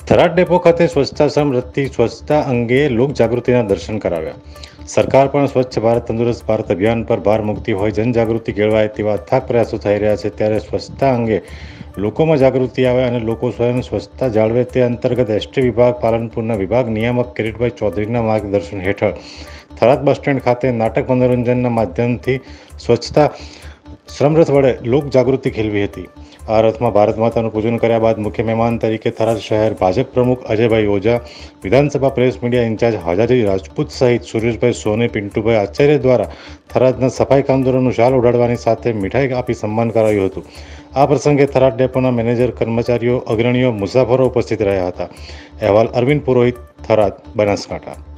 Tharad depot ખાતે સ્વચ્છતા સમૃદ્ધિ સ્વચ્છતા અંગે લોક જાગૃતિના દર્શન કરાવ્યા। સરકાર પણ સ્વચ્છ ભારત તંદુરસ્ત ભારત અભિયાન પર ભાર મૂકતી હોય જનજાગૃતિ કેળવાય તેવા અથાગ પ્રયાસો થઈ રહ્યા છે। ત્યારે સ્વચ્છતા અંગે લોકોમાં જાગૃતિ આવે અને લોકો સ્વયં સ્વચ્છતા જાળવે તે અંતર્ગત એસટી વિભાગ પાલનપુરના વિભાગ નિયામક કિરીટભાઈ ચૌધરીના માર્ગદર્શન હેઠળ થરાદ બસ સ્ટેન્ડ ખાતે નાટક મનોરંજનના માધ્યમથી સ્વચ્છતા શ્રમરથ વડે લોક જાગૃતિ ખેલવી હતી। આ રથમાં ભારત માતાનું પૂજન કર્યા બાદ મુખ્ય મહેમાન તરીકે થરાદ શહેર ભાજપ પ્રમુખ અજયભાઈ ઓઝા, વિધાનસભા press media in-charge Hajaji Rajput સહિત સુરેશભાઈ સોની, પિન્ટુભાઈ આચાર્ય દ્વારા થરાદના સફાઈ કામદારોનું શાલ ઓઢાડવાની સાથે મીઠાઈ આપી સન્માન કરાયું હતું। આ પ્રસંગે થરાદ ડેપોના મેનેજર, કર્મચારીઓ, અગ્રણીઓ, મુસાફરો ઉપસ્થિત રહ્યા હતા। અહેવાલ અરવિંદ પુરોહિત, થરાદ, બનાસકાંઠા।